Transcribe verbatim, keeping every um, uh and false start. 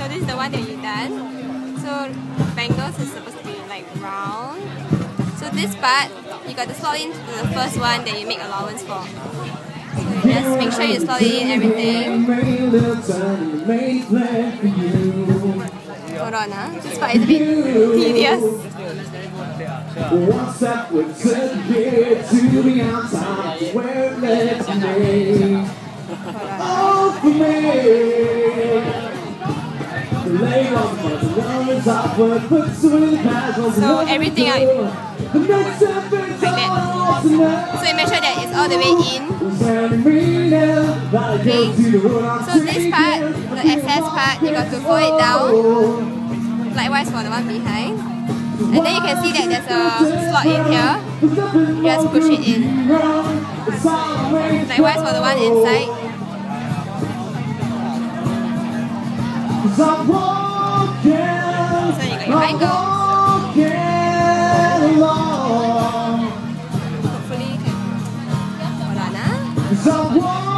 this is the one that you done. So bangles is supposed to be like round. So this part, you got to slot into the first one that you make allowance for. So just make sure you slot in everything. Hold on, huh? This part is a bit tedious. What's up with here to be outside where it lets me? Oh, for me. So everything out like that. So you make sure that it's all the way in. Okay. So this part, the excess part, you got to fold it down. Likewise for the one behind. And then you can see that there's a slot in here. You just push it in. Likewise for the one inside. So you got your ankle. Hopefully you can. Hold on, huh?